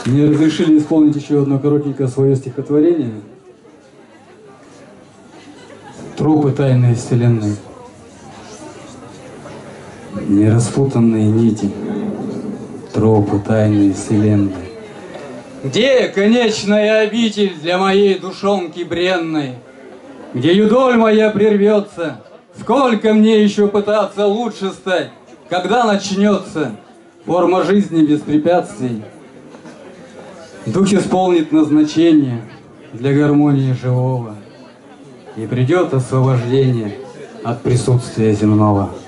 Мне разрешили исполнить еще одно коротенькое свое стихотворение. Тропы тайной вселенной. Нераспутанные нити. Тропы тайной вселенной. Где конечная обитель для моей душонки бренной? Где юдоль моя прервется? Сколько мне еще пытаться лучше стать? Когда начнется форма жизни без препятствий? Дух исполнит назначение для гармонии живого, и придет освобождение от присутствия земного.